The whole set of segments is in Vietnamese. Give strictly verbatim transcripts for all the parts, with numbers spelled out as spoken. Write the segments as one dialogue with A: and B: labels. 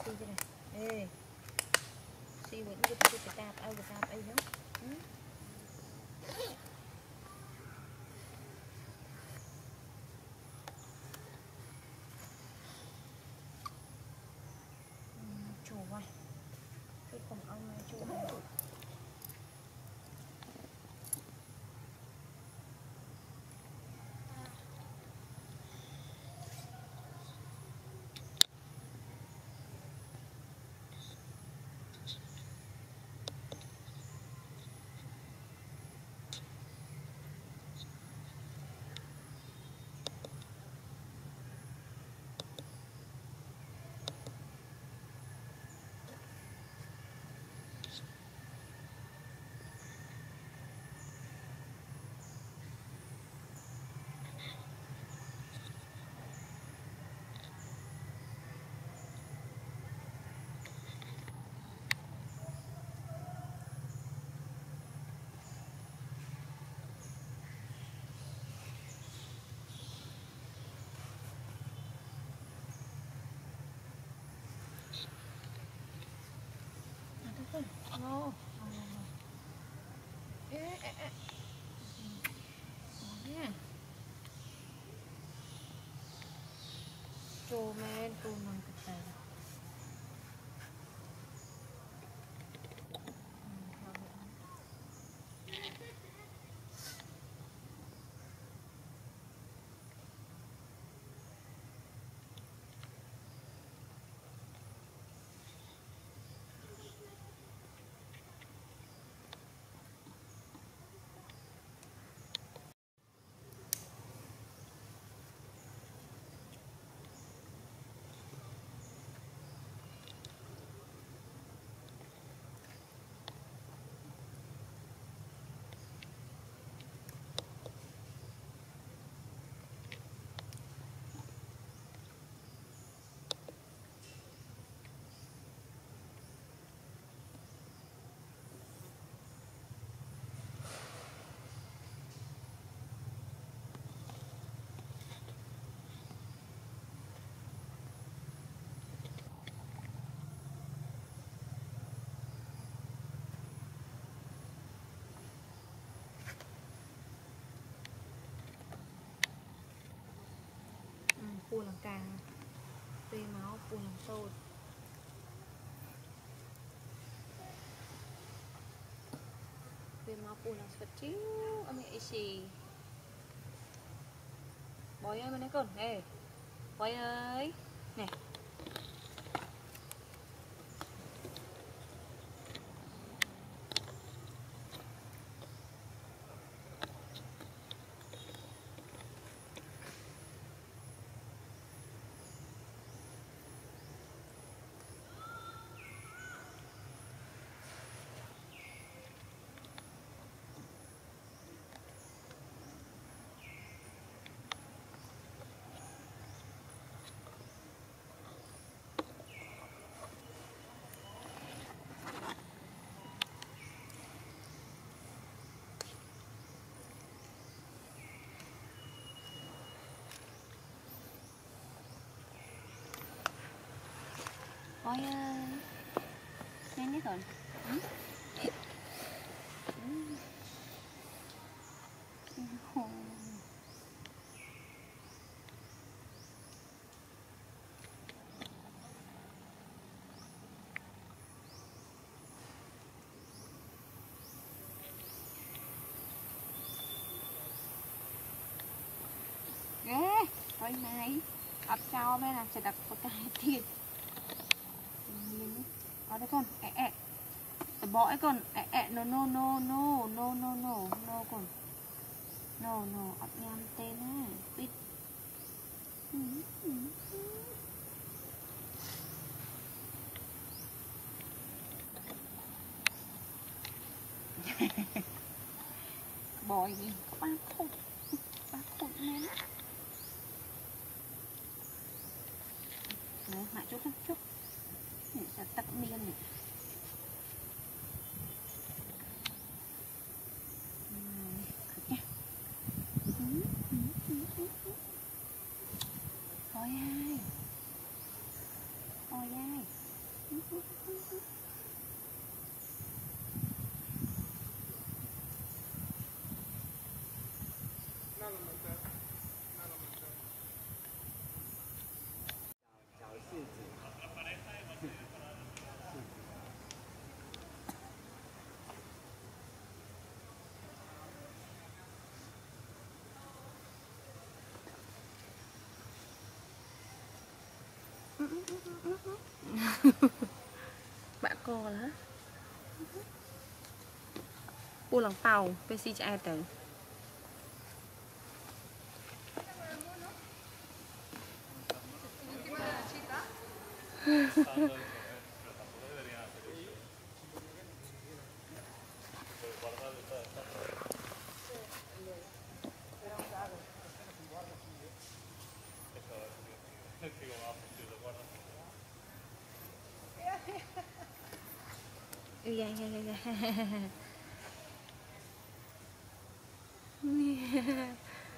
A: xì thế này. Ê. Xì vẫn cứ cái cái tạp ao cái tạp ấy nữa. Ừ. Chủ này. Cái cùng ông này chủ này. No. Eh, eh, eh. Yeah. Trô men, trô non cái tay. Pù làm càng tùy máu pù làm sôi tùy máu pù làm sạch chiếu ở mẹ xì bói ơi bên đây con ê bói ơi nè bói ơi nhanh nhất rồi ừ. Ừ. Ghê ôi này ập cho bên là sẽ đặt một cái thịt ở đây con ẹ ẹ bỏ con ẹ ẹ no no no no no no no no con no no ập nham tên á bít bòi gì ba khủng ba khủng nè đấy mãi chút chút để sẽ tắt miên này ôi ai ôi ai bạn cô là u lòng tàu pê xê chạy từ dạ dạ dạ dạ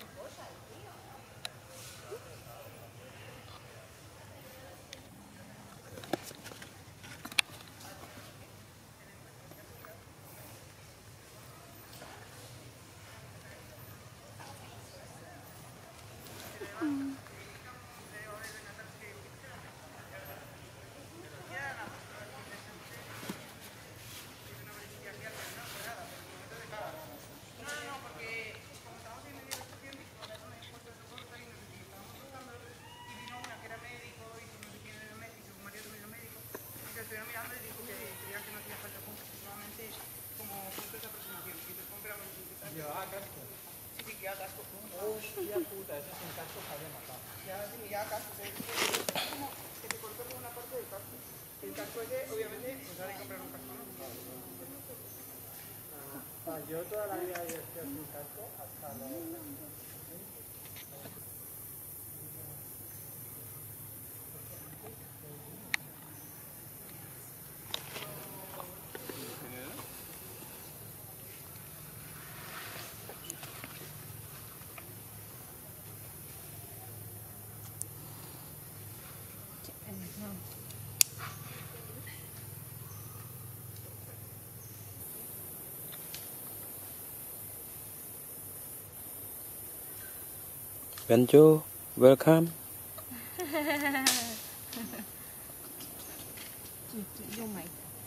B: Hostia puta, eso es un casco que había matado. Ya, sí, ya casco, que es como que te cortó por una parte del casco. El casco ese, obviamente, pues ahora hay que comprar un casco, ¿no? Ah, yo toda la vida había sido sin casco hasta los...
C: Benjo, welcome.
A: vô mày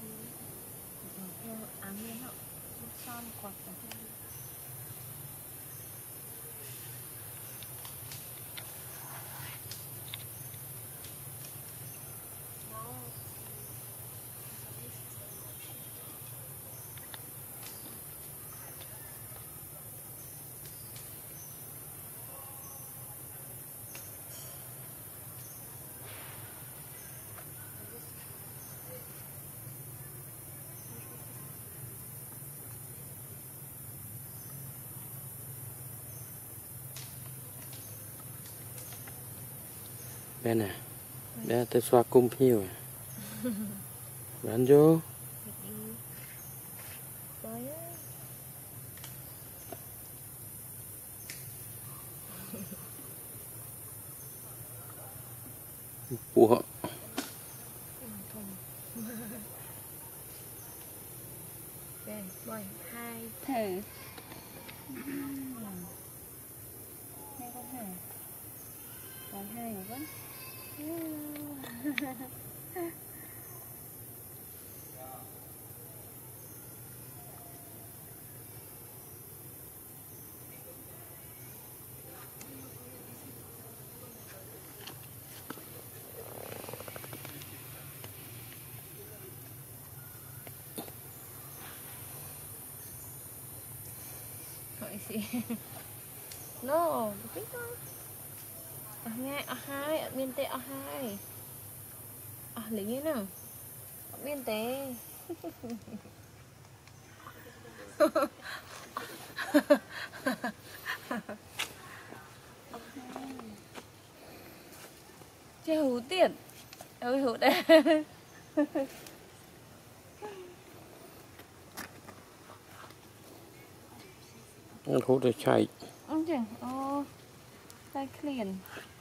A: vô ám lên họ son quạt
C: Bên này, đây tôi xoa cung nhiều. Bán vô. Ủa.
A: đây bồi hai thử hai con thử còn hai nữa vẫn hỏi gì no biết không ở ngay ở hai ở miền tây ở hai ở lấy như nào ở miền tây chơi hú tiền ơi hú đây
C: Hú để chạy.
A: ông chừng ô tay liền